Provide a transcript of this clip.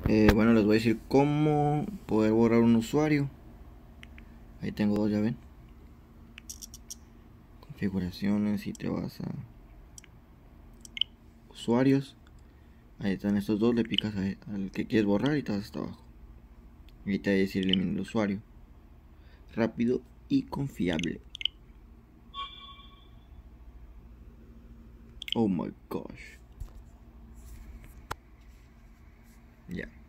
Bueno, les voy a decir cómo poder borrar un usuario. Ahí tengo dos, ya ven. Configuraciones y te vas a usuarios. Ahí están estos dos, le picas al que quieres borrar y te vas hasta abajo. Y te va a decir elimina el usuario. Rápido y confiable. Oh my gosh. Ya.